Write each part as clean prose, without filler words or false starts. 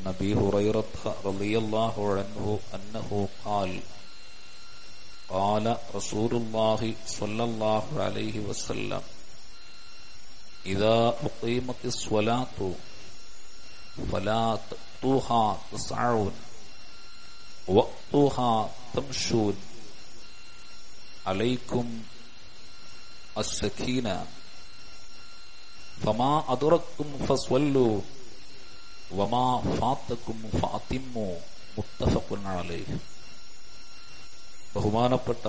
أبي هريرة رضي الله عنه أنه قال قال رسول الله صلى الله عليه وسلم إذا أقيمت الصلاة فلا تأتوها تسعون وأتوها تمشون عليكم السكينة فما أدركتم فصلوا وما فاتكم فأتموا മുത്തഫഖ അലൈഹി. ബഹുമാനപ്പെട്ട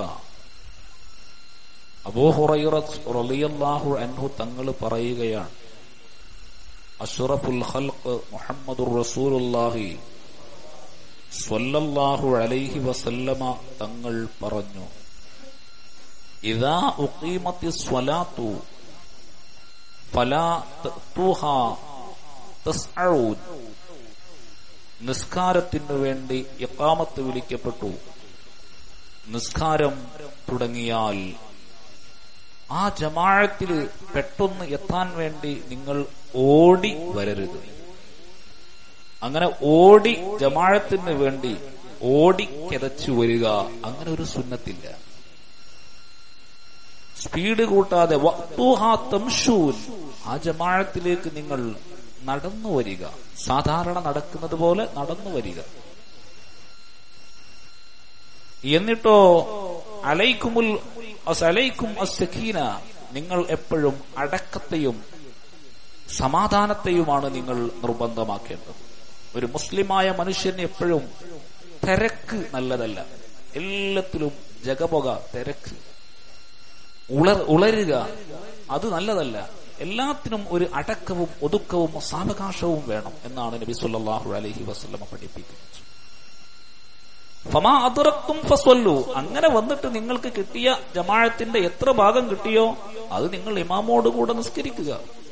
അബൂ ഹുറൈറ റളിയല്ലാഹു അൻഹു തങ്ങൾ പറയുകയാണ്, അഷ്റഫുൽ ഖൽഖ് മുഹമ്മദുർ റസൂലുള്ളാഹി സ്വല്ലല്ലാഹു അലൈഹി വസല്ലമ തങ്ങൾ പറഞ്ഞു, ഇദാ ഉഖീമത്തിസ് സ്വലാത്തു ഫലാ തഅ്തൂഹാ തസ്അഊൻ. നിസ്കാരത്തിനു വേണ്ടി ഇഖാമത്ത് വിളിക്കപ്പെട്ടു, നിസ്കാരം തുടങ്ങിയാൽ ആ ജമാഅത്തിൽ പെട്ടെന്ന് എത്താൻ വേണ്ടി നിങ്ങൾ ഓടി വരരുത്. അങ്ങനെ ഓടി ജമാഅത്തിന് വേണ്ടി ഓടി കിതച്ചു വരിക, അങ്ങനെ ഒരു സുന്നത്തില്ല. സ്പീഡ് കൂട്ടാതെ വഖ്തുഹാ തംശൂൻ, ആ ജമാഅത്തിലേക്ക് നിങ്ങൾ നടന്നു വരിക, സാധാരണ നടക്കുന്നത് പോലെ നടന്നു വരിക. എന്നിട്ടോ അലൈക്കും അസ്സകീന, നിങ്ങൾ എപ്പോഴും അടക്കത്തെയും സമാധാനത്തെയുമാണ് നിങ്ങൾ നിർബന്ധമാക്കേണ്ടത്. ഒരു മുസ്ലിമായ മനുഷ്യന് എപ്പോഴും തിരക്ക് നല്ലതല്ല. എല്ലാത്തിലും ജഗപൊക, തിരക്ക്, ഉളരുക, അത് നല്ലതല്ല. എല്ലാത്തിനും ഒരു അടക്കവും ഒതുക്കവും സാവകാശവും വേണം എന്നാണ് നബി സല്ലല്ലാഹു അലൈഹി വസല്ലം പഠിപ്പിക്കുന്നത്. ഫമാ അദ്റക്തും ഫസ്വല്ലു, അങ്ങനെ വന്നിട്ട് നിങ്ങൾക്ക് കിട്ടിയ ജമാഅത്തിന്റെ എത്ര ഭാഗം കിട്ടിയോ അത് നിങ്ങൾ ഇമാമോട് കൂടെ നിസ്കരിക്കുക.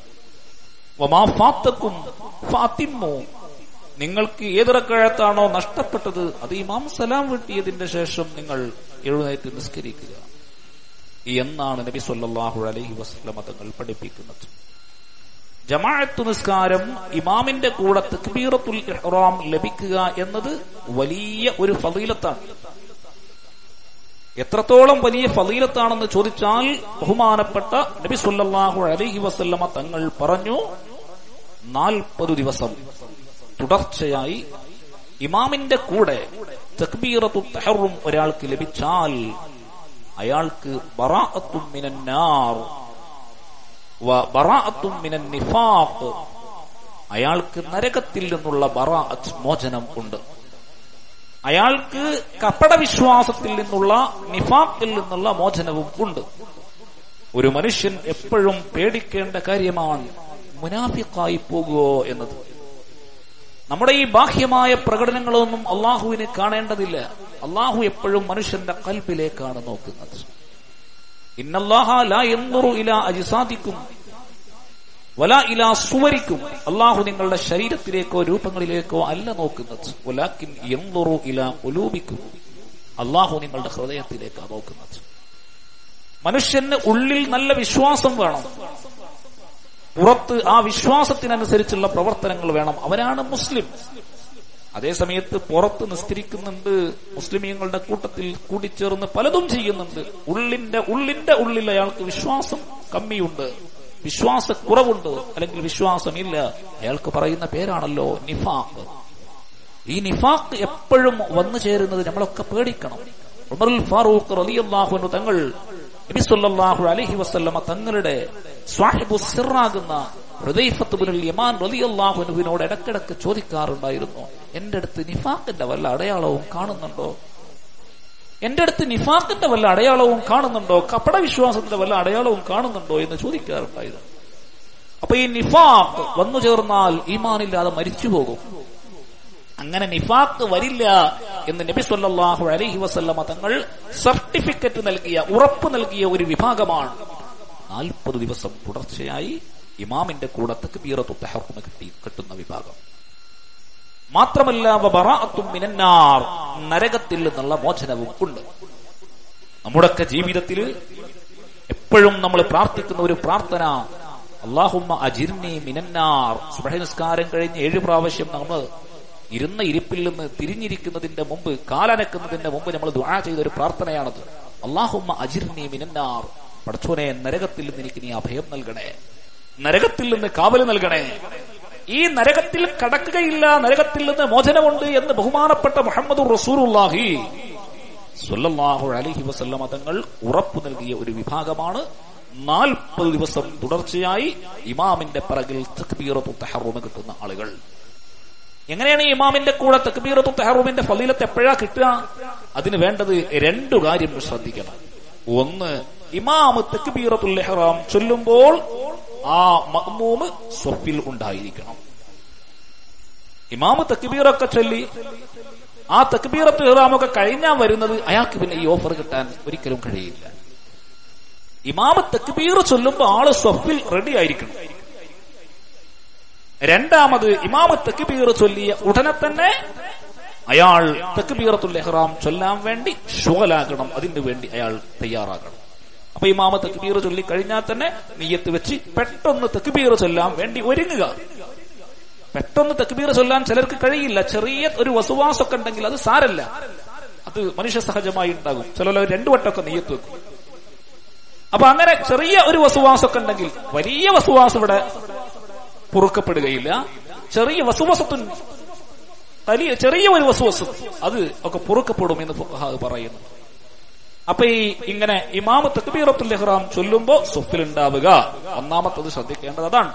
വമാ ഫാത്തക്കും ഫാത്തിമ്മു, നിങ്ങൾക്ക് ഏത് റക്അത്താണോ നഷ്ടപ്പെട്ടത് അത് ഇമാം സലാം വീട്ടിയതിന്റെ ശേഷം നിങ്ങൾ എഴുന്നേറ്റ് നിസ്കരിക്കുക എന്നാണ് നബി സല്ലല്ലാഹു അലൈഹി വസല്ലം തങ്ങൾ പഠിപ്പിക്കുന്നത്. ജമാഅത്ത് നിസ്കാരം ഇമാമിന്റെ കൂടെ തക്ബീറത്തുൽ ഇഹ്റാം ലഭിക്കുക എന്നത് വലിയ ഒരു ഫളീലത്താണ്. എത്രത്തോളം വലിയ ഫളീലത്താണെന്ന് ചോദിച്ചാൽ ബഹുമാനപ്പെട്ട നബി സല്ലല്ലാഹു അലൈഹി വസല്ലം തങ്ങൾ പറഞ്ഞു, 40 ദിവസം തുടർച്ചയായി ഇമാമിന്റെ കൂടെ തക്ബീറത്തുൽ ഇഹ്റാം ഒരാൾക്ക് ലഭിച്ചാൽ അയാൾക്ക് ബറാഅത്തും മിനന്നാർ വ ബറാഅത്തും മിനൻ നിഫാഖ്, അയാൾക്ക് നരകത്തിൽ നിന്നുള്ള ബറാഅത്ത്, മോചനം ഉണ്ട്. അയാൾക്ക് കപടവിശ്വാസത്തിൽ നിന്നുള്ള നിഫാഖിൽ നിന്നുള്ള മോചനവും ഉണ്ട്. ഒരു മനുഷ്യൻ എപ്പോഴും പേടിക്കേണ്ട കാര്യമാണ് മുനാഫിഖായി പോകുമോ എന്നത്. നമ്മുടെ ഈ ബാഹ്യമായ പ്രകടനങ്ങളൊന്നും അള്ളാഹുവിന് കാണേണ്ടതില്ല. അള്ളാഹു എപ്പോഴും മനുഷ്യന്റെ ഖൽബിലേക്കാണ് നോക്കുന്നത്. ഇന്നല്ലാഹ ലാ യൻദുറു ഇലാ അജ്സാദിക്കും വലാ ഇലാ സുവരിക്കും, അള്ളാഹു നിങ്ങളുടെ ശരീരത്തിലേക്കോ രൂപങ്ങളിലേക്കോ അല്ല നോക്കുന്നത്. വലാകിൻ യൻദുറു ഇലാ ഖുലൂബിക്കും, അള്ളാഹു നിങ്ങളുടെ ഹൃദയത്തിലേക്കാണ് നോക്കുന്നത്. മനുഷ്യന് ഉള്ളിൽ നല്ല വിശ്വാസം വേണം, പുറത്ത് ആ വിശ്വാസത്തിനനുസരിച്ചുള്ള പ്രവർത്തനങ്ങൾ വേണം. അവനാണ് മുസ്ലിം. അതേസമയത്ത് പുറത്ത് നിസ്കരിക്കുന്നുണ്ട്, മുസ്ലിമീങ്ങളുടെ കൂട്ടത്തിൽ കൂടിച്ചേർന്ന് പലതും ചെയ്യുന്നുണ്ട്. ഉള്ളിന്റെ ഉള്ളിൽ അയാൾക്ക് വിശ്വാസം കമ്മിയുണ്ട്, വിശ്വാസക്കുറവുണ്ട്, അല്ലെങ്കിൽ വിശ്വാസമില്ല. അയാൾക്ക് പറയുന്ന പേരാണല്ലോ നിഫാഖ്. ഈ നിഫാഖ് എപ്പോഴും വന്നു ചേരുന്നത് നമ്മളൊക്കെ പേടിക്കണം. ഉമറുൽ ഫാറൂഖ് റളിയല്ലാഹു അൻഹു തങ്ങൾ നബി സല്ലല്ലാഹു അലൈഹി വസല്ലമ തങ്ങളുടെ സ്വാഹിബു സിറാകുന്ന ഹുദൈഫത്ത് ഇബ്നുൽ യമാൻ റളിയല്ലാഹു അൻഹുവിനോട് ഇടക്കിടക്ക് ചോദിക്കാറുണ്ടായിരുന്നു, എന്റെ അടുത്ത് നിഫാഖിന്റെ വല്ല അടയാളവും കാണുന്നുണ്ടോ? എന്റെ അടുത്ത് നിഫാഖിന്റെ വല്ല അടയാളവും കാണുന്നുണ്ടോ? കപട വിശ്വാസത്തിന്റെ വല്ല അടയാളവും കാണുന്നുണ്ടോ എന്ന് ചോദിക്കാറുണ്ടായിരുന്നു. അപ്പൊ ഈ നിഫാഖ് വന്നു ചേർന്നാൽ ഈമാനില്ലാതെ മരിച്ചു പോകും. അങ്ങനെ നിഫാഖ് വരില്ല എന്ന് നബി സല്ലല്ലാഹു അലൈഹി വസല്ലമ തങ്ങൾ സർട്ടിഫിക്കറ്റ് നൽകിയ, ഉറപ്പ് നൽകിയ ഒരു വിഭാഗമാണ് 40 ദിവസം തുടർച്ചയായി ഇമാമിന്റെ കൂടെ തക്ബീറത്തുൽ ഇഹ്റാം കിട്ടുന്ന വിഭാഗം. മാത്രമല്ല വബറാഅത്തും മിനന്നാർ, നരകത്തിൽ നിന്നുള്ള മോചനവും ഉണ്ട്. നമ്മുടെയൊക്കെ ജീവിതത്തിൽ എപ്പോഴും നമ്മൾ പ്രാർത്ഥിക്കുന്ന ഒരു പ്രാർത്ഥന, അല്ലാഹുമ്മ അജിർനി മിനന്നാർ. സുബ്ഹി നിസ്കാരം കഴിഞ്ഞ് 7 പ്രാവശ്യം നമ്മൾ ഇരുന്ന ഇരിപ്പിൽ നിന്ന് തിരിഞ്ഞിരിക്കുന്നതിന്റെ മുമ്പ്, കാലനക്കുന്നതിന്റെ മുമ്പ് നമ്മൾ ദുആ ചെയ്ത ഒരു പ്രാർത്ഥനയാണത്. അല്ലാഹുമ്മ അജിർനി മിനന്നാർ, പടച്ചോനെ നരകത്തിൽ നിന്ന് എനിക്ക് നീ അഭയം നൽകണേ, നരകത്തിൽ നിന്ന് കാവല് നൽകണേ. ഈ നരകത്തിൽ കടക്കുകയില്ല, നരകത്തിൽ നിന്ന് മോചനമുണ്ട് എന്ന് ബഹുമാനപ്പെട്ട മുഹമ്മദുർ റസൂലുള്ളാഹി സ്വല്ലല്ലാഹു അലൈഹി വസല്ലമ തങ്ങൾ ഉറപ്പു നൽകിയ ഒരു വിഭാഗമാണ് 40 ദിവസം തുടർച്ചയായി ഇമാമിന്റെ പിറകിൽ തക്ബീറത്തുൽ തഹറൂം കിട്ടുന്ന ആളുകൾ. എങ്ങനെയാണ് ഈ ഇമാമിന്റെ കൂടെ തക്ബീറത്തുൽ തഹറൂമിന്റെ ഫളീലത്ത് എപ്പോഴാ കിട്ടുക? അതിന് വേണ്ടത് 2 കാര്യം ശ്രദ്ധിക്കണം. ഒന്ന്, ഇമാം തക്ബീറത്തുൽ ഇഹ്റാം ചൊല്ലുമ്പോൾ ആ മഅ്മൂം സ്വഫിൽ ഉണ്ടായിരിക്കണം. ഇമാം തക്ബീറൊക്കെ ചൊല്ലി ആ തക്ബീറത്തുൽ ഇഹ്റാമൊക്കെ കഴിഞ്ഞാൽ വരുന്നത് അയാൾക്ക് പിന്നെ ഈ ഓഫർ കിട്ടാൻ ഒരിക്കലും കഴിയില്ല. ഇമാം തക്ബീർ ചൊല്ലുമ്പോൾ ആള് സ്വഫിൽ റെഡി ആയിരിക്കണം. രണ്ടാമത്, ഇമാം തക്ബീർ ചൊല്ലിയ ഉടനെ തന്നെ അയാൾ തക്ബീറത്തുൽ ഇഹ്റാം ചൊല്ലാൻ വേണ്ടി ശുഗലാകണം, അതിനു വേണ്ടി അയാൾ തയ്യാറാകണം. അപ്പൊ ഇമാം തക്ബീർ ചൊല്ലി കഴിഞ്ഞാൽ തന്നെ നിയ്യത്ത് വെച്ച് പെട്ടെന്ന് തക്ബീർ ചൊല്ലാൻ വേണ്ടി ഒരുങ്ങുക. പെട്ടെന്ന് തക്ബീർ ചൊല്ലാൻ ചിലർക്ക് കഴിയില്ല. ചെറിയ ഒരു വസുവാസൊക്കെ ഉണ്ടെങ്കിൽ അത് സാരല്ല, അത് മനുഷ്യ സഹജമായി ഉണ്ടാകും. ചിലർ 2 വട്ടമൊക്കെ നിയ്യത്ത് വെക്കും. അപ്പൊ അങ്ങനെ ചെറിയ ഒരു വസുവാസൊക്കെ ഉണ്ടെങ്കിൽ, വലിയ വസുവാസം ഇവിടെ പൊറുക്കപ്പെടുകയില്ല. ചെറിയ വസുവസത്തുൻ, ചെറിയ ഒരു വസുവസ്, അത് ഒക്കെ പൊറുക്കപ്പെടും എന്ന് ഫുഖഹാ പറയുന്നു. അപ്പൊ ഇങ്ങനെ ഇമാം തക്ബീറത്തുൽ ഇഹ്റാം ചൊല്ലുമ്പോ സ്വഫിലുണ്ടാവുക. ഒന്നാമത്തത് ശ്രദ്ധിക്കേണ്ടത് അതാണ്.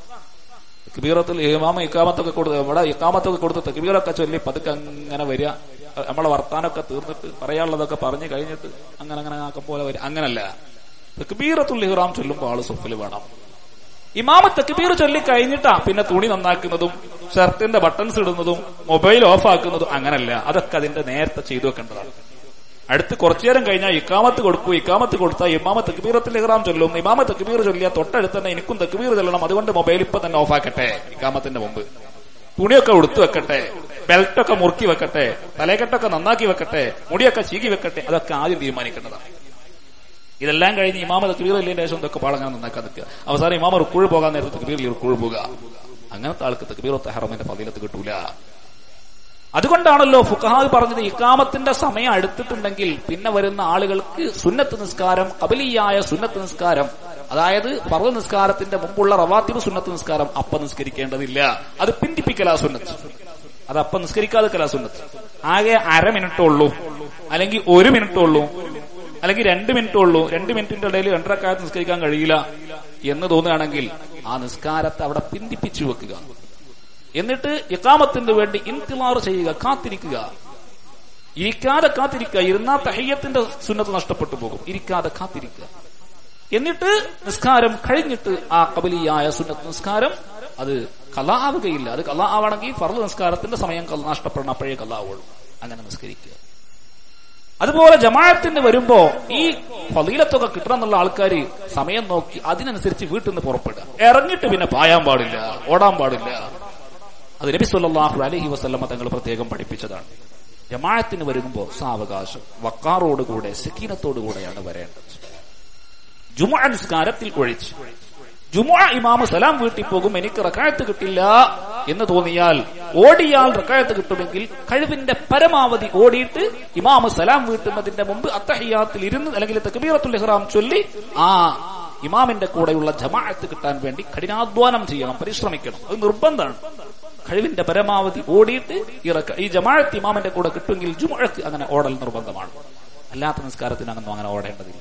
തക്ബീറത്തുൽ ഇമാം ഇഖാമത്തൊക്കെ കൊടുത്ത്, ഇവിടെ ഇഖാമത്തൊക്കെ കൊടുത്ത് തക്ബീറൊക്കെ ചൊല്ലി പതുക്കെ അങ്ങനെ വരിക, നമ്മളെ വർത്താനൊക്കെ തീർന്നിട്ട് പറയാനുള്ളതൊക്കെ പറഞ്ഞു കഴിഞ്ഞിട്ട് അങ്ങനെ അങ്ങനെ ആക്കം പോലെ വരിക, അങ്ങനല്ല. തക്ബീറത്തുൽ ഇഹ്റാം ചൊല്ലുമ്പോൾ ആള് സ്വഫിൽ വേണം. ഇമാം തക്ബീർ ചൊല്ലി കഴിഞ്ഞിട്ടാ പിന്നെ തുണി നന്നാക്കുന്നതും ഷർട്ടിന്റെ ബട്ടൺസ് ഇടുന്നതും മൊബൈൽ ഓഫ് ആക്കുന്നതും, അങ്ങനല്ല. അതൊക്കെ അതിന്റെ നേരത്തെ ചെയ്തു വെക്കേണ്ടതാണ്. അടുത്ത് കുറച്ചു നേരം കഴിഞ്ഞാൽ ഇക്കാമത്ത് കൊടുക്കൂ. ഇക്കാമത്ത് കൊടുത്താൽ ഇമാമ തക്ബീറത്തുൽ ഇഹ്റാം ചൊല്ലും. ഇമാമ തക്ബീർ ചൊല്ലിയാൽ തൊട്ടടുത്ത് തന്നെ എനിക്കും തക്ബീർ ചൊല്ലണം. അതുകൊണ്ട് മൊബൈൽ ഇപ്പൊ തന്നെ ഓഫ് ആക്കട്ടെ, ഇക്കാമത്തിന്റെ മുമ്പ് തുണിയൊക്കെ ഉടുത്തു വെക്കട്ടെ, ബെൽറ്റൊക്കെ മുറുക്കി വെക്കട്ടെ, തലക്കെട്ടൊക്കെ നന്നാക്കി വെക്കട്ടെ, മുടിയൊക്കെ ചീകി വെക്കട്ടെ. അതൊക്കെ ആദ്യം തീരുമാനിക്കേണ്ടതാണ്. ഇതെല്ലാം കഴിഞ്ഞ് ഇമാമ തക്ബീർ ചൊല്ലിയതിന്റെ ശേഷം ഇതൊക്കെ പാടങ്ങനെ നന്നാക്കാൻ നിൽക്കുക. അവസാനം ഇമാമ റുക്കൂഴ് പോകാൻ നേരത്തെ തക്ബീറിൽ റുക്കൂഴ് പോകുക. അങ്ങനത്തെ ആൾക്ക് തക്ബീറത്തുൽ ഇഹ്റാമിന്റെ ഫളീലത്ത് കിട്ടൂല. അതുകൊണ്ടാണല്ലോ ഫുഖഹാ പറഞ്ഞത്, ഇഖാമത്തിന്റെ സമയം അടുത്തിട്ടുണ്ടെങ്കിൽ പിന്നെ വരുന്ന ആളുകൾക്ക് സുന്നത്ത് നിസ്കാരം, ഖബലിയായ സുന്നത്ത് നിസ്കാരം, അതായത് ഫർള് നിസ്കാരത്തിന്റെ മുമ്പുള്ള റവാത്തിബ് സുന്നത്ത് നിസ്കാരം അപ്പം നിസ്കരിക്കേണ്ടതില്ല. അത് പിന്തിപ്പിക്കലാ സുന്നത്ത്. അത് അപ്പം നിസ്കരിക്കാതെ സുന്നത്ത്. ആകെ അര മിനിറ്റ് ഉള്ളൂ, അല്ലെങ്കിൽ 1 മിനിറ്റ് ഉള്ളൂ, അല്ലെങ്കിൽ 2 മിനിറ്റ് ഉള്ളൂ, 2 മിനിറ്റിന്റെ ഇടയിൽ 2 റക്അത്ത് നിസ്കരിക്കാൻ കഴിയില്ല എന്ന് തോന്നുകയാണെങ്കിൽ ആ നിസ്കാരത്തെ അവിടെ പിന്തിപ്പിച്ചു വെക്കുക. എന്നിട്ട് ഇഖാമത്തിന് വേണ്ടി ഇന്തിളാർ ചെയ്യുക, കാത്തിരിക്കുക. ഇരിക്കാതെ കാത്തിരിക്കുക. ഇരുന്നാ തഹിയ്യത്തിന്റെ സുന്നത്ത് നഷ്ടപ്പെട്ടു പോകും. ഇരിക്കാതെ കാത്തിരിക്കുക. എന്നിട്ട് നിസ്കാരം കഴിഞ്ഞിട്ട് ആ ഖബലിയായ സുന്നത്ത് നിസ്കാരം അത് ഖളാ ആവുകയില്ല. അത് ഖളാ ആവണമെങ്കിൽ ഫർള് നിസ്കാരത്തിന്റെ സമയം നഷ്ടപ്പെടണം, അപ്പോഴേ ഖളാ ആവുള്ളൂ. അങ്ങനെ നിസ്കരിക്കുക. അതുപോലെ ജമാഅത്തിന് വരുമ്പോ ഈ ഫളീലത്തൊക്കെ കിട്ടണം എന്നുള്ള ആൾക്കാര് സമയം നോക്കി അതിനനുസരിച്ച് വീട്ടിൽ നിന്ന് പുറപ്പെടുക. ഇറങ്ങിയിട്ട് പിന്നെ പായാൻ പാടില്ല, ഓടാൻ പാടില്ല. അത് നബി സല്ലല്ലാഹു അലൈഹി വസല്ലമ തങ്ങൾ പ്രത്യേകം പഠിപ്പിച്ചതാണ്. ജമാഅത്തിന് വരുമ്പോ സാവകാശം, വഖാറോടുകൂടെ, സക്കീനത്തോടുകൂടെയാണ് വരേണ്ടത്. ജുമുഅ നിസ്കാരത്തിൽ ഒഴിച്ച് ജുമുഅ ഇമാം സലാം വീട്ടിൽ പോകും, എനിക്ക് റക്അത്ത് കിട്ടില്ല എന്ന് തോന്നിയാൽ ഓടിയാൽ റക്അത്ത് കിട്ടുമെങ്കിൽ കഴിവിന്റെ പരമാവധി ഓടിയിട്ട് ഇമാം സലാം വീട്ടുന്നതിന്റെ മുമ്പ് അത്തഹിയ്യാത്തിൽ ഇരുന്ന് അല്ലെങ്കിൽ തക്ബീറത്തുൽ ഇഹ്റാം ചൊല്ലി ആ ഇമാമിന്റെ കൂടെയുള്ള ജമാഅത്ത് കിട്ടാൻ വേണ്ടി കഠിനാധ്വാനം ചെയ്യണം, പരിശ്രമിക്കണം. അത് നിർബന്ധമാണ്. കഴിവിന്റെ പരമാവധി ഓടിയിട്ട് ഈ ജമാഅത്ത് ഇമാമിന്റെ കൂടെ കിട്ടുമെങ്കിൽ ജുമുഅക്ക് അങ്ങനെ ഓടൽ നിർബന്ധമാണ്. അല്ലാത്ത നിസ്കാരത്തിന് അങ്ങനെ ഓടേണ്ടതില്ല.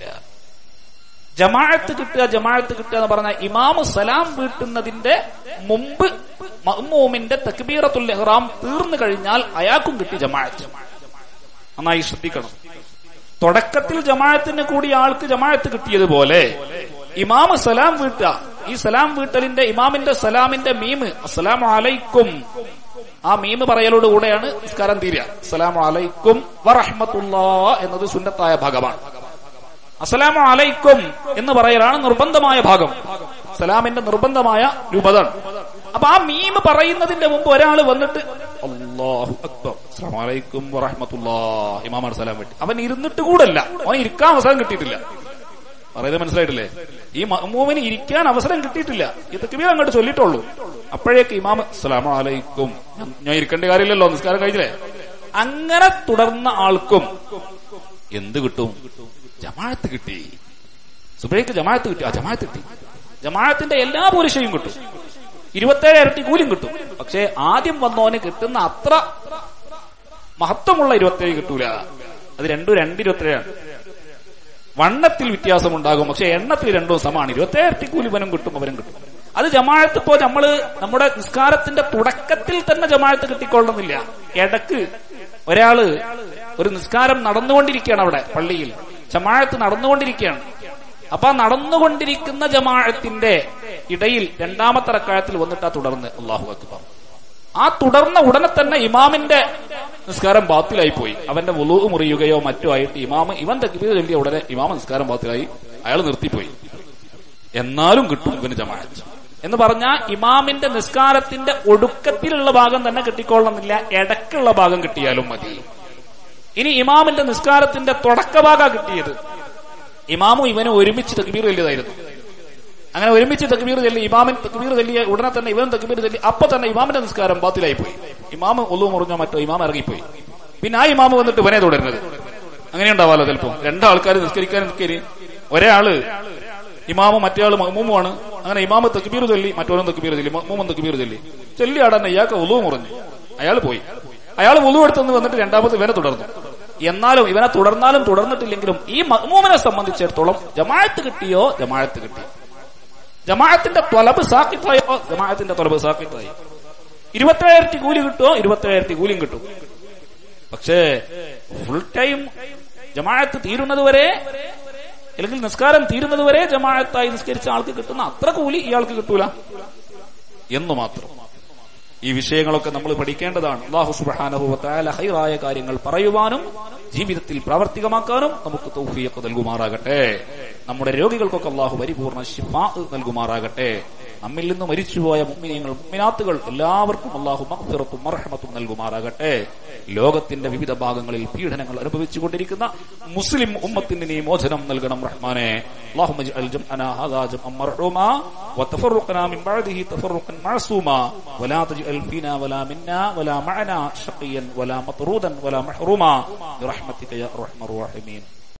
ജമാഅത്ത് കിട്ടുക എന്ന് പറഞ്ഞാൽ ഇമാം സലാം വീട്ടുന്നതിന്റെ മുമ്പ് മഅ്മൂമിന്റെ തക്ബീറത്തുൽ ഇഹ്റാം തീർന്നു കഴിഞ്ഞാൽ അയാൾക്കും കിട്ടി ജമാഅത്ത്. നന്നായി ശ്രദ്ധിക്കണം. തുടക്കത്തിൽ ജമാഅത്തിന് കൂടി ആൾക്ക് ജമാഅത്ത് കിട്ടിയതുപോലെ ഇമാം സലാം വീട്ടുക, ഈ സലാം വീട്ടലിന്റെ ഇമാമിന്റെ സലാമിന്റെ മീമ് അസ്സലാമു അലൈക്കും, ആ മീമ് പറയലോടുകൂടെയാണ് നിസ്കാരം തീരുക. അസ്സലാമു അലൈക്കും വറഹ്മത്തുള്ളാഹ് എന്നത് സുന്നത്തായ ഭാഗമാണ്. അസ്സലാമു അലൈക്കും എന്ന് പറയലാണ് നിർബന്ധമായ ഭാഗം, സലാമിന്റെ നിർബന്ധമായ രൂപതാണ്. അപ്പൊ ആ മീമ് പറയുന്നതിന്റെ മുമ്പ് ഒരാൾ വന്നിട്ട് അല്ലാഹു അക്ബർ അസ്സലാമു അലൈക്കും വറഹ്മത്തുള്ളാഹ് ഇമാമാണ് സലാം വീട്ടി, അവൻ ഇരുന്നിട്ട് കൂടല്ല, അവൻ ഇരിക്കാൻ അവസരം കിട്ടിയിട്ടില്ല. പറയുന്നത് മനസ്സിലായിട്ടില്ലേ? ഈ മഅ്മൂമിന് ഇരിക്കാൻ അവസരം കിട്ടിയിട്ടില്ല, ഈ തക്ബീർ അങ്ങോട്ട് ചൊല്ലിട്ടുള്ളൂ. അപ്പോഴേക്ക് ഇമാം അസ്സലാമു അലൈക്കും, ഞാൻ ഇരിക്കേണ്ട കാര്യമില്ലല്ലോ, നിസ്കാരം കഴിഞ്ഞില്ലേ. അങ്ങനെ തുടർന്ന ആൾക്കും എന്ത് കിട്ടും? ജമാഅത്ത് കിട്ടി. സുബഹിക്ക് ജമാഅത്ത് കിട്ടി. ജമാഅത്ത് കിട്ടി. ജമാഅത്തിന്റെ എല്ലാ പോലീശയും കിട്ടും, 27 ഇരട്ടി കൂലിയും കിട്ടും. പക്ഷെ ആദ്യം വന്നവന് കിട്ടുന്ന അത്ര മഹത്വമുള്ള 27 കിട്ടൂല. അത് രണ്ടും 227 വണ്ണത്തിൽ വ്യത്യാസമുണ്ടാകും, പക്ഷെ എണ്ണത്തിൽ രണ്ടും സമാണ്. 27 ഇരട്ടി കൂലി ഇവനും കിട്ടും, അവനും കിട്ടും. അത് ജമാഅത്ത് ഇപ്പോ നമ്മുടെ നിസ്കാരത്തിന്റെ തുടക്കത്തിൽ തന്നെ ജമാഅത്ത് കിട്ടിക്കൊള്ളുന്നില്ല. ഇടക്ക് ഒരാള് ഒരു നിസ്കാരം നടന്നുകൊണ്ടിരിക്കുകയാണ്, അവിടെ പള്ളിയിൽ ജമാഅത്ത് നടന്നുകൊണ്ടിരിക്കുകയാണ്. അപ്പൊ നടന്നുകൊണ്ടിരിക്കുന്ന ജമാഅത്തിന്റെ ഇടയിൽ രണ്ടാമത്തെ റക്അത്തിൽ വന്നിട്ട് തുടർന്ന് അല്ലാഹു അക്ബർ, ആ തുടർന്ന ഉടനെ തന്നെ ഇമാമിന്റെ നിസ്കാരം ബാത്തിലായി പോയി. അവന്റെ വുളൂ മുറിയുകയോ മറ്റോ ആയിട്ട് ഇവൻ തക്ബീർ ചൊല്ലിയ ഉടനെ ഇമാം നിസ്കാരം ബാത്തിലായി, അയാൾ നിർത്തിപ്പോയി. എന്നാലും കിട്ടും ഇവന് ജമാഅത്ത് എന്ന് പറഞ്ഞാൽ ഇമാമിന്റെ നിസ്കാരത്തിന്റെ ഒടുക്കത്തിലുള്ള ഭാഗം തന്നെ കിട്ടിക്കൊള്ളണമെന്നില്ല, ഇടക്കുള്ള ഭാഗം കിട്ടിയാലും മതി. ഇനി ഇമാമിന്റെ നിസ്കാരത്തിന്റെ തുടക്കഭാഗം കിട്ടിയത്, ഇമാമും ഇവനും ഒരുമിച്ച് തക്ബീർ ചൊല്ലിയതായിരുന്നു. അങ്ങനെ ഒരുമിച്ച് തക്ബീർ ചൊല്ലി ഇമാമിൻ തക്ബീർ ചൊല്ലിയ ഉടനെ തന്നെ ഇവനും തക്ബീർ ചൊല്ലി, അപ്പൊ തന്നെ ഇമാമിന്റെ നിസ്കാരം ബാത്തിലായി പോയി. ഇമാമ് ഒളു മുറിഞ്ഞോ മറ്റോ ഇമാം ഇറങ്ങിപ്പോയി. പിന്നെ ആ ഇമാമ് വന്നിട്ട് ഇവനെ തുടരുന്നത്. അങ്ങനെ ഉണ്ടാവാലോ ചിലപ്പോ. രണ്ടാൾക്കാർ നിസ്കരിക്കാൻ നിൽക്കരി, ഒരാള് ഇമാമും മറ്റേ ആള് മഅ്മൂമുമാണ്. അങ്ങനെ ഇമാമ് തക്ബീർ ചൊല്ലി, മറ്റോനും തക്ബീർ ചൊല്ലി, മഅ്മൂമും തക്ബീർ ചൊല്ലി ആടാൻ ഇയാൾക്ക് ഒളു മുറിഞ്ഞു, അയാൾ പോയി. അയാൾ ഒളു എടുത്തെന്ന് വന്നിട്ട് രണ്ടാമത് ഇവനെ തുടർന്നു. എന്നാലും ഇവനെ തുടർന്നാലും തുടർന്നിട്ടില്ലെങ്കിലും ഈ മഅ്മൂമിനെ സംബന്ധിച്ചിടത്തോളം ജമാഅത്ത് കിട്ടിയോ ജമാഅത്ത് കിട്ടി, ജമാഅത്തിന്റെ ത്വലബ് സാഖിത്തായോ ജമാഅത്തിന്റെ ത്വലബ് സാഖിത്തായി. 27 ഇരട്ടി കൂലി കിട്ടുമോ 27 ഇരട്ടി കൂലിയും കിട്ടും. പക്ഷേ ഫുൾ ടൈം ജമാഅത്ത് തീരുന്നതുവരെ, അല്ലെങ്കിൽ നിസ്കാരം തീരുന്നതുവരെ ജമാഅത്തായി നിസ്കരിച്ച ആൾക്ക് കിട്ടുന്ന അത്ര കൂലി ഇയാൾക്ക് കിട്ടൂല എന്നു മാത്രം. ഈ വിഷയങ്ങളൊക്കെ നമ്മൾ പഠിക്കേണ്ടതാണ്. അല്ലാഹു സുബ്ഹാനഹു വ തആല ഖൈറായ കാര്യങ്ങൾ പറയുവാനും ജീവിതത്തിൽ പ്രാവർത്തികമാക്കാനും നമുക്ക് തൗഫീഖ് നൽകുമാറാകട്ടെ. നമ്മുടെ രോഗികൾക്കൊക്കെ അല്ലാഹു പരിപൂർണ്ണ ശിഫാ നൽകുമാറാകട്ടെ. നമ്മിൽ നിന്ന് മരിച്ചുപോയ മുഅ്മിനീങ്ങൾ മുഅ്മിനാത്തുകൾ എല്ലാവർക്കും അല്ലാഹു മഗ്ഫിറത്തും മർഹമത്തും നൽകുമാറാകട്ടെ. ലോകത്തിന്റെ വിവിധ ഭാഗങ്ങളിൽ പീഡനങ്ങൾ അനുഭവിച്ചുകൊണ്ടിരിക്കുന്ന മുസ്ലിം ഉമ്മത്തിന് നീ മോചനം നൽകണം റഹ്മാനെ. اللهم اجعل جمعنا هذا جمعا مرحوما وتفرقنا من بعده تفرقا معصوما ولا تجعل فينا ولا منا ولا معنا شقيا ولا مطرودا ولا محروما برحمتك يا ارحم الراحمين.